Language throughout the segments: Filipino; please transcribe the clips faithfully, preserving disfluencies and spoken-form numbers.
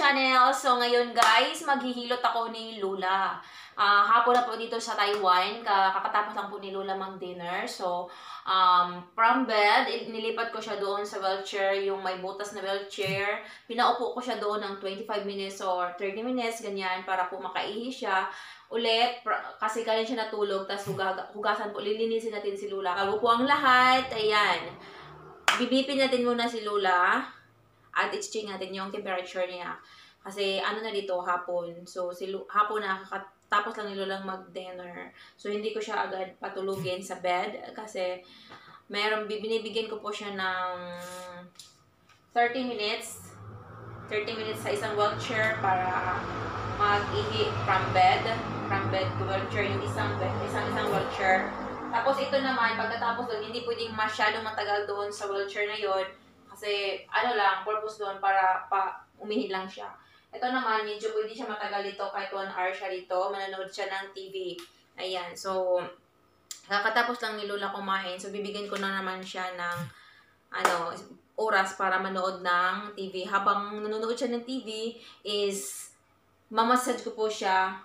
channel! So ngayon guys, maghihilot ako ni Lola. Uh, hapon na po dito sa Taiwan. Kakatapos lang po ni Lola mag-dinner. So, um, from bed, nilipat ko siya doon sa wheelchair, yung may butas na wheelchair. Pinaupo ko siya doon ng twenty-five minutes or thirty minutes, ganyan, para po makaihi siya. Ulit, kasi kaya siya natulog, tapos hugasan po, lilinisin natin si Lola. Bago po ang lahat, ayan. Bibipin natin muna si Lola. At i-check natin yung temperature niya. Kasi ano na dito, hapon. So, si hapon na, tapos lang nilo lang mag-dinner. So, hindi ko siya agad patulugin sa bed. Kasi, meron, binibigyan ko po siya ng thirty minutes. thirty minutes sa isang wheelchair para mag-ihi from bed. From bed to wheelchair. Yung isang bed, isang isang wheelchair. Tapos, ito naman, pagkatapos doon, hindi pwedeng masyadong matagal doon sa wheelchair na yon. Kasi, ano lang, purpose doon para pa umihi lang siya. Ito naman, medyo pwede siya matagal dito, kahit one hour siya dito. Manonood siya ng T V. Ayan, so, kakatapos lang ni Lola kumain. So, bibigyan ko na naman siya ng, ano, oras para manood ng T V. Habang nanonood siya ng T V, is, mamassage ko po siya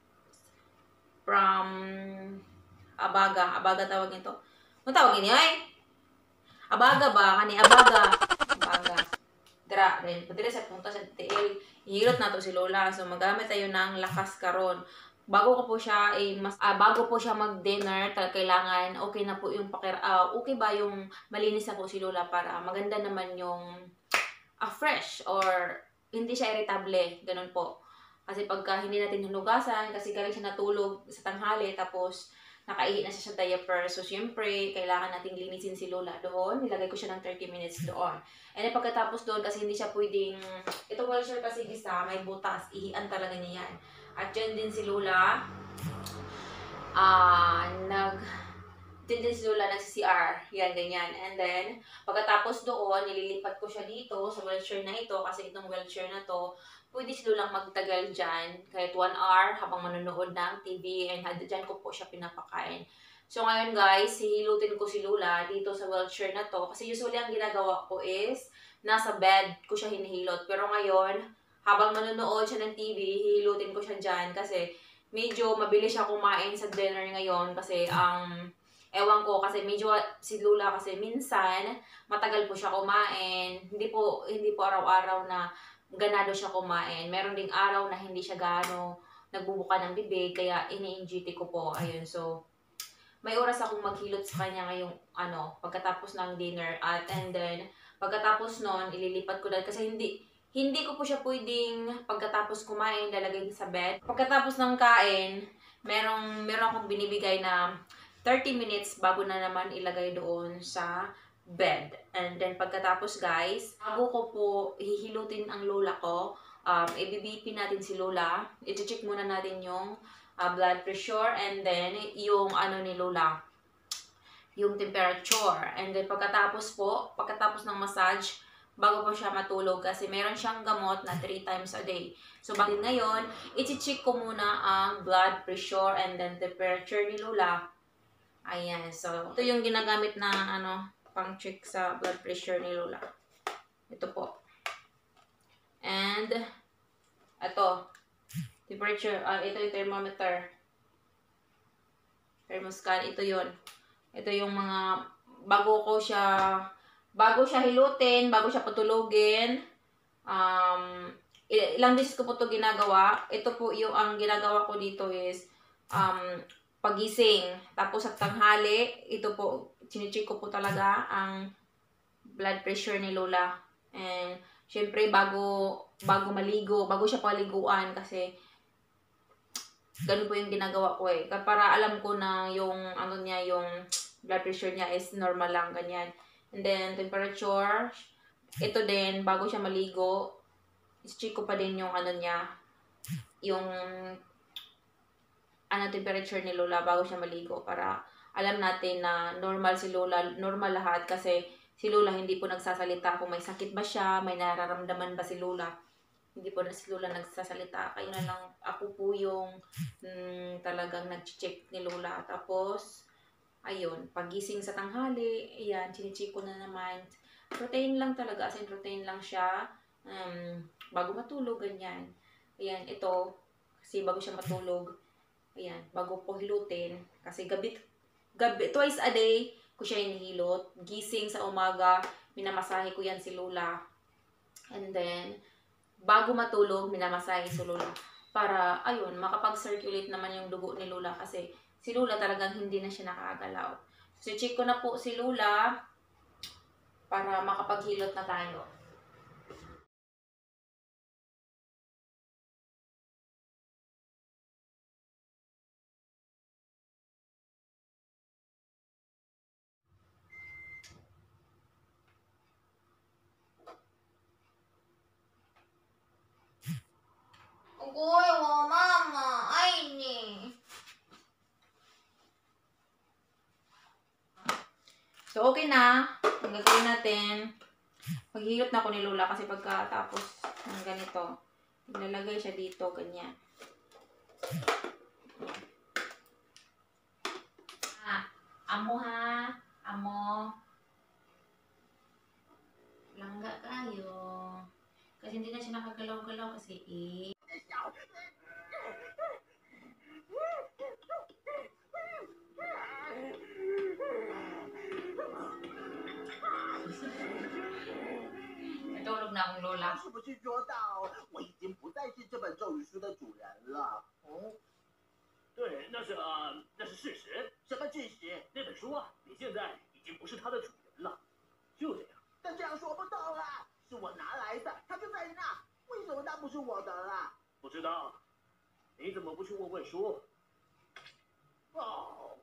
from abaga. Abaga tawag nito. Ano tawag niya eh? Abaga ba? Kani abaga. Abaga. Dra. Rin. Padira sa punta sa T L. Ihilot na to si Lola. So, magamit tayo ng lakas karon. Bago ko po siya, eh, mas, ah, bago po siya mag-dinner, kailangan okay na po yung pakir... Uh, okay ba yung malinis na po si Lola para maganda naman yung uh, fresh or hindi siya irritable. Ganun po. Kasi pagka hindi natin hinugasan, kasi galing siya natulog sa tanghali, tapos nakaihi na siya sa diaper. So, syempre, kailangan nating linisin si Lola doon. Nilagay ko siya ng thirty minutes doon. And then, pagkatapos doon, kasi hindi siya pwedeng... Ito wheelchair kasi isa, may butas. Ihian talaga niya yan. At dyan din si Lola. Ah, uh, nag... Dyan din si Lola nag-C R. Yan, ganyan. And then, pagkatapos doon, nililipat ko siya dito sa wheelchair na ito. Kasi itong wheelchair na to, pwede si Lola magtagal dyan, kahit one hour habang manonood ng T V, and dyan ko po siya pinapakain. So ngayon guys, hihilutin ko si Lola dito sa wheelchair na to, kasi usually ang ginagawa ko is, nasa bed ko siya hinihilot. Pero ngayon, habang manonood siya ng T V, hihilutin ko siya dyan, kasi medyo mabilis siya kumain sa dinner ngayon, kasi ang... Um, Ewan ko, kasi medyo si Lola kasi minsan, matagal po siya kumain, hindi po, hindi po araw-araw na ganado siya kumain. Meron ding araw na hindi siya gaano nagbubuka ng bibig, kaya ini-N G T ko po. Ayun, so, may oras akong maghilot sa kanya ngayong, ano, pagkatapos ng dinner. At, and then, pagkatapos nun, ililipat ko dahil, kasi hindi, hindi ko po siya pwedeng pagkatapos kumain, lalagay sa bed. Pagkatapos ng kain, merong, meron akong binibigay na thirty minutes bago na naman ilagay doon sa bed. And then, pagkatapos guys, bago ko po hihilutin ang Lola ko, um, i-B P natin si Lola. I-check muna natin yung uh, blood pressure, and then yung ano ni Lola, yung temperature. And then, pagkatapos po, pagkatapos ng massage, bago po siya matulog, kasi meron siyang gamot na three times a day. So, bakit ngayon, i-check ko muna ang blood pressure and then temperature ni Lola. Ayan, so, ito yung ginagamit na, ano, pang-check sa blood pressure ni Lola. Ito po. And, ito, temperature, uh, ito yung thermometer. Thermoscan, ito yun. Ito yung mga, bago ko siya, bago siya hilutin, bago siya patulogin, um, ilang beses ko po ito ginagawa. Ito po yung, ang ginagawa ko dito is, um, pagising, tapos sa tanghali, ito po, chinicheck ko po talaga ang blood pressure ni Lola. And, syempre, bago, bago maligo, bago siya paliguan, kasi, ganun po yung ginagawa ko eh. Para alam ko na yung, ano niya, yung blood pressure niya is normal lang, ganyan. And then, temperature, ito din, bago siya maligo, check ko pa din yung, ano niya, yung, ano temperature ni Lola bago siya maligo, para alam natin na normal si Lola, normal lahat, kasi si Lola hindi po nagsasalita kung may sakit ba siya, may nararamdaman ba si Lola. Hindi po na si Lola nagsasalita, kaya na lang ako po yung mm, talagang nag-check ni Lola. Tapos, ayun, pagising sa tanghali, ayan, chinicheck ko na naman. Protein lang talaga, as in protein lang siya. um, bago matulog, ganyan. Ayan, ito, kasi bago siya matulog, ayan, bago po hilutin, kasi gabi, gabi, twice a day ko siya hinihilot. Gising sa umaga, minamasahe ko yan si Lola. And then, bago matulog, minamasahe si Lola. Para, ayun, makapag-circulate naman yung dugo ni Lola kasi si Lola talagang hindi na siya nakakagalaw. So, check ko na po si Lola para makapaghilot na tayo. Ugoy, wo mama, ay ni. So, okay na. Ang gagawin natin, maghihilot na ako ni Lola kasi pagkatapos ng ganito, ilalagay siya dito, ganyan. Ah, amo ha, amo. Langga kayo. Kasi hindi na siya nakagalaw-galaw kasi eh. Natulog na ang Lola. 是不是说到我已经不再是这本咒语书的主人了？哦， 对，那是呃，那是事实。 什么事实？ 那本书啊，你现在已经不是它的主人了，就这样。 但这样说不通啊！是我拿来的，它就在那，为什么它不是我的啦？ 不知道，你怎么不去问问书？ 哦，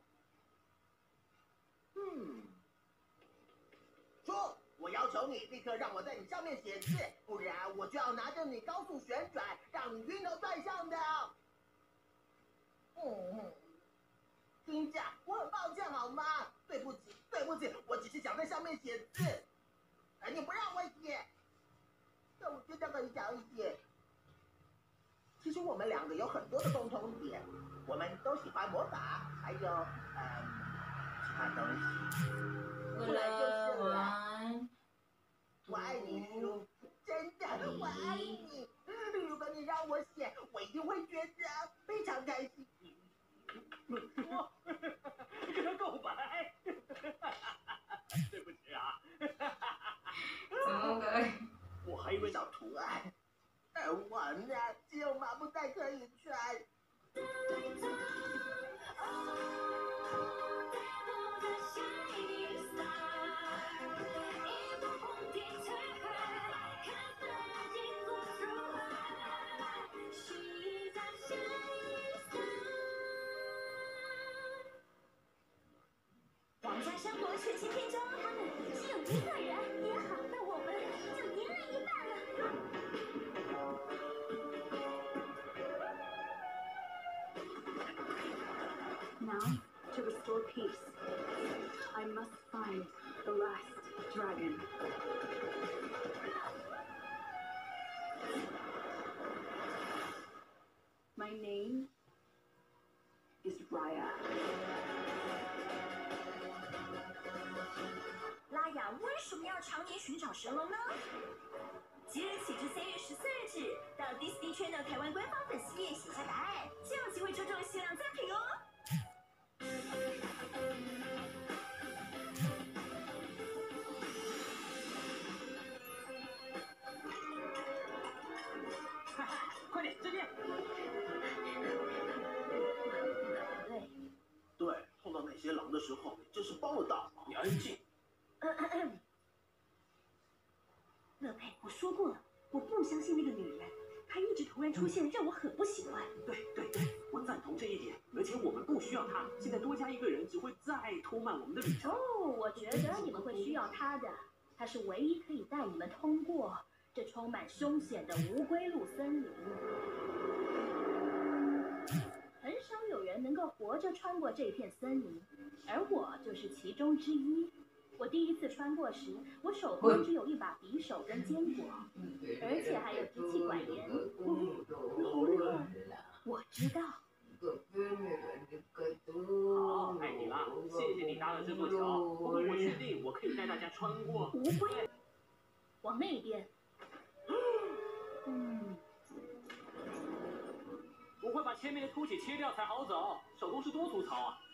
嗯，书，我要求你立刻让我在你上面写字，不然我就要拿着你高速旋转，让你晕头转向的。嗯，听讲，我很抱歉好吗？对不起，对不起，我只是想在上面写字。哎，你不让我写，那我就这么想写。其实我们两个有很多的共同点，我们都喜欢魔法，还有呃其他东西。不然就是了。我爱你，书，真的，我爱你。如果你让我写，我一定会觉得非常开心。 说，跟他告白。对不起啊。 我还以为找图案，哎，完了，只有麻布袋可以穿。 皇家生活全新篇章，他们只有一个人也好，那我们就一人一半了。 Now, to restore peace, I must find the last dragon. My name is Raya. 拉雅为什么要常年寻找神龙呢？即日起至三月十四日止，到 Disney Channel 台湾官方粉丝页写下答案，就有机会抽中限量赠品哦。 哈哈，快点，这边。 对。 对，碰到那些狼的时候，真是帮了大忙。 你安静。 乐佩，我说过了，我不相信那个女人，她一直突然出现，让我很不喜欢。 对对对，我赞同这一点。而且我们不需要她，现在多加一个人只会再拖慢我们的旅程。 哦，我觉得你们会需要她的，她是唯一可以带你们通过这充满凶险的无归路森林。很少有人能够活着穿过这片森林，而我就是其中之一。我第一次穿过时，我手边只有一把匕首跟坚果，而且还有支气管炎。我知道。 好，艾米拉，谢谢你搭了这座桥。不过我确定我可以带大家穿过。 无龟，往那边。 前面的凸起切掉才好走，手工是多粗糙啊！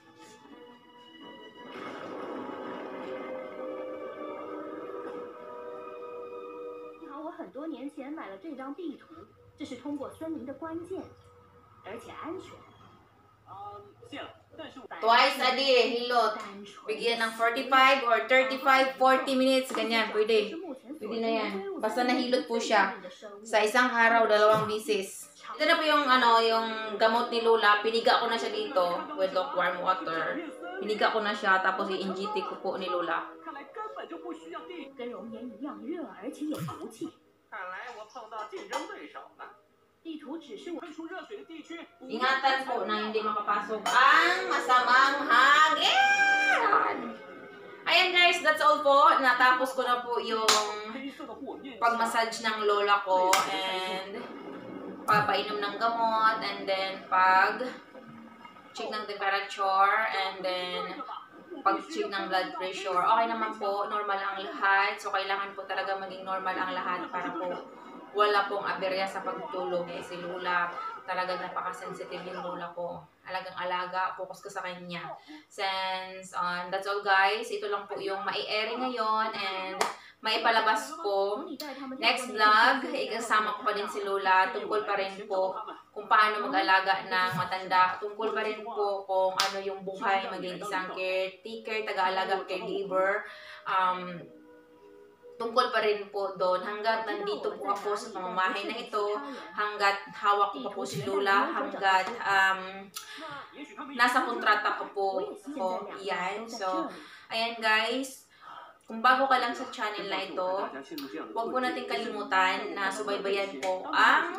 幸好我很多年前买了这张地图，这是通过森林的关键，而且安全。 啊，谢了。但是 Twice a day, hilot. Bigyan ng forty-five or thirty-five, forty minutes, ganyan, pwede. Pwede na yan. Basta nahilot po siya. Sa isang araw, dalawang bisis. Ito na po yung, ano, yung gamot ni Lola. Piniga ko na siya dito with lukewarm water. Piniga ko na siya, tapos i-inject ko po ni Lola. 跟熔岩一样热，而且有毒气。 看来我碰到竞争对手了。 地图只是我 Ingatan po na hindi makapasok ang masamang hangin. Ayan guys, that's all po. Natapos ko na po yung pag-massage ng lola ko and papainom ng gamot and then pag-check ng temperature and then pag-check ng blood pressure. Okay naman po, normal ang lahat. So kailangan po talaga maging normal ang lahat para po wala pong aberya sa pagtulog. Eh, si Lola, talagang napaka-sensitive yung Lola ko. Alagang-alaga, focus ko sa kanya. Since, um, that's all guys. Ito lang po yung mai-airy ngayon and maipalabas ko. Next vlog, ikasama ko pa din si Lola. Tungkol pa rin po kung paano mag-alaga ng matanda. Tungkol pa rin po kung ano yung buhay maging isang caretaker, taga-alaga, caregiver. Um, Tungkol pa rin po doon, hanggat nandito po ako sa pamamahay na ito, hanggat hawak ko pa po si Lola, hanggat um, nasa kontrata ko po ko yan. So, ayan guys, kung bago ka lang sa channel na ito, huwag po natin kalimutan na subaybayan po ang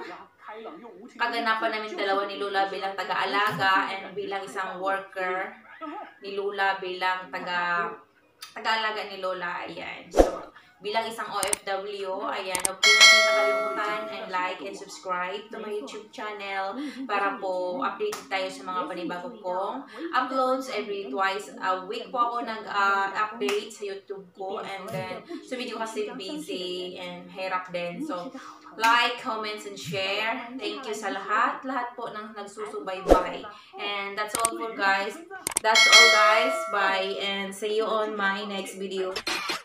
kaganapan namin dalawa ni Lola bilang taga-alaga and bilang isang worker ni Lola bilang taga taga-alaga ni Lola. Ayan. So, bilang isang O F W, ayan, huwag po natin nakalimutan and like and subscribe to my YouTube channel para po updated tayo sa mga panibago kong uploads. Every twice a week po ako nag-update uh, sa YouTube ko and then sa video kasi busy and hirap din. So, like, comments, and share. Thank you sa lahat. Lahat po ng nagsusubaybay. And that's all for guys. That's all guys. Bye and see you on my next video.